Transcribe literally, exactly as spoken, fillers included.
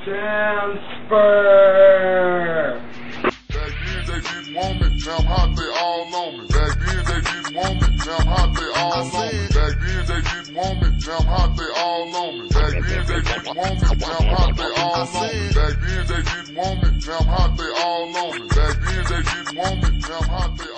Transfer. Back then they didn't want me, now I'm hot, they all on me. Back then they didn't want me, now I'm hot, they all on me. Back then they didn't want me, now I'm hot, they all on me. Back then they didn't want me, now I'm hot, they all on me. Back then they didn't want me, now I'm hot, they all on me. Back then they didn't want me, now I'm hot, they all on me.